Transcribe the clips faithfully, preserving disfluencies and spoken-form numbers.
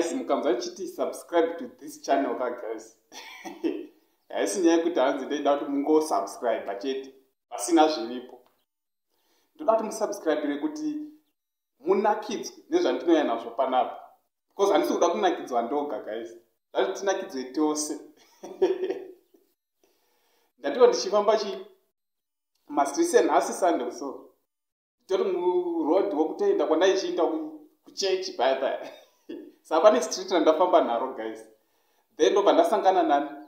guys, mukanzwa chiti subscribe to this channel ka guys. Haisi nyaya yekuti hanzi ndoida kuti mungo subscribe chete pasina zviripo. Ndoda kuti musubscribe kuti munakidzwe nezvandinoya nazvo panapa. Because handisi kuda kunakidzwa ndoga guys. Ndati tinakidzwe tose. Ndatiwa ndichifamba chi must listen nhasi Sunday so. Tori mu road wokutenda kwandaichienda kuchechi bye bye. Saka pane street randafamba naro guys. Then ndo pandasangana na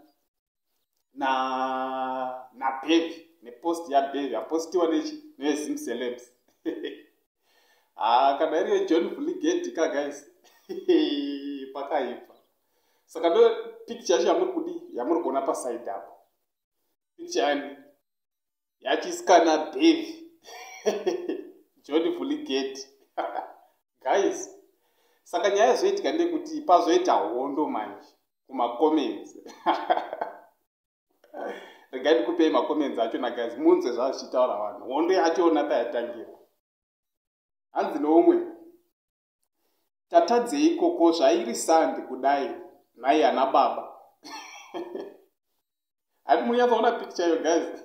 na na Bevi, ne post ya Bevi, apostiwa nechi nezim celebs. Ah, kana iri John Vliget ka guys. Pakaipa. Saka ndo picture yamuri kudi yamuri kuona pa side apo. Picture ni yachiskana Bevi. John Vliget. Guys, saka nyaya zoitika ndekuti pazoita hondo manje kuma comments. Regai ndikupei ma comments acho na guys, munzwe zvazvichitaura vanhu. Hondo yacho ona payatangira. Hanzi nomwe tatadzei koko zvairi Sunday kudai nai ana baba. Hadi munyazoona picture yo guys.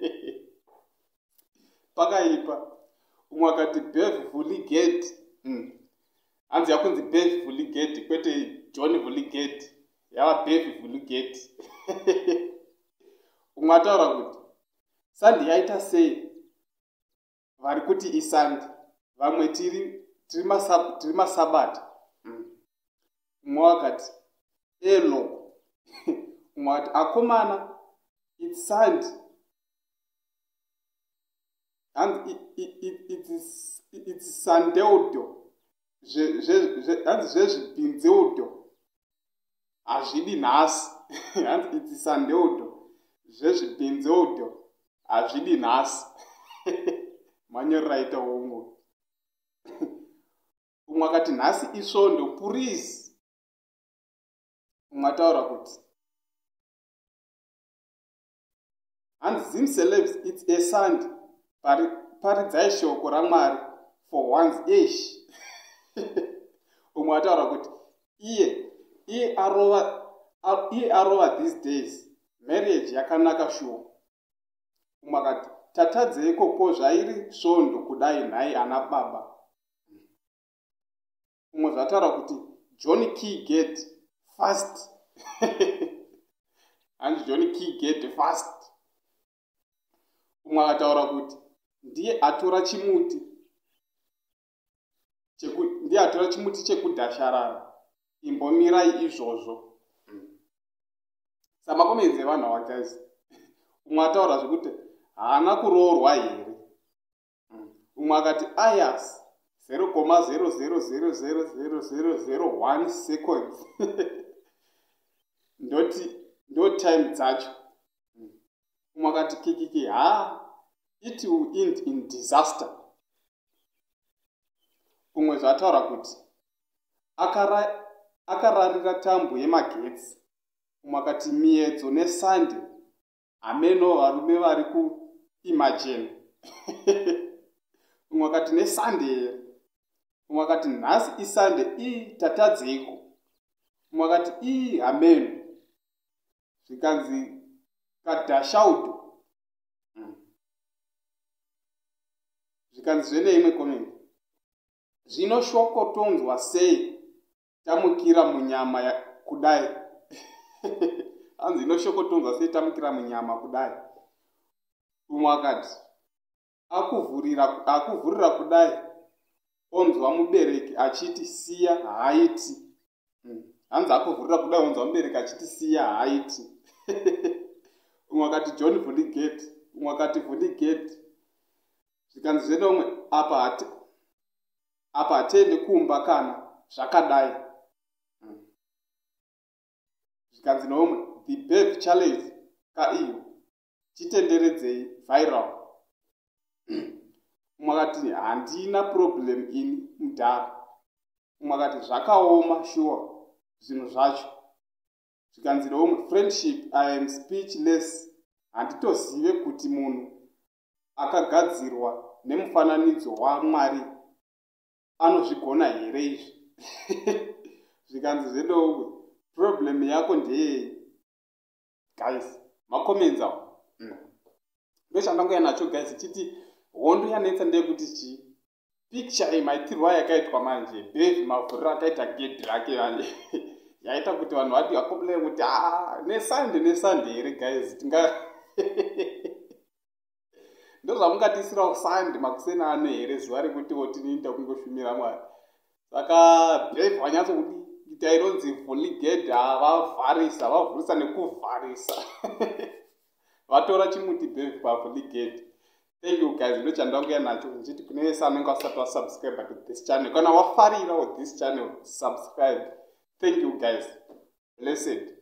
Pakaipa. Umwe akati Bev Vliget. Mm. Hanzi yakunzi Bev Vliget kwete John Vliget. Yava Bev Vliget. Umwe ataura kuti Sunday yaita sei vari kuti iSunday vamwe tiri tiri masab tiri masabata. Mm. Umwe akati elo. Umwe akati akomana it's Sunday. And it, it, it, it is it's Sunday odo. Je je je and je zvibinze odo. Azvidi nhasi. And it is Sunday odo. Je zvibinze odo. Azvidi nhasi. Manyoraita umwe. Umwe akati nhasi isvondo please. Umwe ataura kuti and zim celebs it's a Sunday. Pari paridzai shoko raMwari for one's age. Umwe ataura kuti iye iye arova iye arova these days marriage yakanaka shuwa. Umwe akati tatadzei koko zvairi svondo kudai nhai ana baba. Umwe zvataura kuti John Keyget fast. And John Keyget fast. Umwe akataura kuti ndiye atora chimuti cheku ndiye atora chimuti chekudhasharara imbomirai izvozvo. Mm. Samakomenze vanhu ava guys. Umwe ataura zvekuti haana kuroorwa here. Mm. Umwe akati ayas zero koma zero zero zero zero zero zero zero one seconds. Ndoti ndo time dzacho. Mm. Umwe akati kikiki ha it will end in disaster. Umwe zvataura kuti akara akararira tambo yemagetsi. Umwe akati miedzo neSunday ameno varume vari ku imagine. Umwe akati neSunday. Umwe akati nhasi iSunday i tatadzeko. Umwe akati i ameno zvikanzi kadhashaudo. Zvikanzi zvene imwe comment. Zvino shokotonzwa sei tamukira munyama ya kudai. Hanzi ino shokotonzwa sei tamukira munyama kudai. Umwe akati akuvhurira akuvhurira kudai onzwa mubereki achiti siya haiti. Mm. Hanzi akuvhurira kudai onzwa mubereki achiti siya haiti. Umwe akati John Vliget. Umwe akati Vliget. Zvikanzi zvene umwe apa hati apa hatende kumba kana zvakadai. Mm. Zvikanzi nomwe the Bev challenge ka iyo chitenderedzei viral. Umwe akati handina problem ini mudhara. Umwe akati zvakaoma sure zvinhu zvacho. Zvikanzi nomwe friendship I am speechless. Handitozive kuti munhu akagadzirwa nemufananidzo waMwari anozvigona here izvi. zvikanzi zvedongwe problem yako ndeyei guys makomenza mm. ndochandangoya nacho guys chiti hondo yanetsa ndeyekuti chi picture imaitirwa yakaitwa manje bevi mavhuriro akaita gedhi rake manje yaita kuti vanhu vati vakomplain kuti ah nesande nesande here guys tinga ndozvamungatisirawo sande makusena ano here zuva rekuti wotiniita kungoshumira mwari saka bevi vanyatso kuti itaironzi voligedha vavharisa vavhurisa nekuvharisa vatora chimuti bevi pavoligedha. Thank you guys, ndochandangoya nacho nchiti kune vese anenge vasati vasubscribe to this channel kana wafarira with this channel subscribe. Thank you guys, blessed.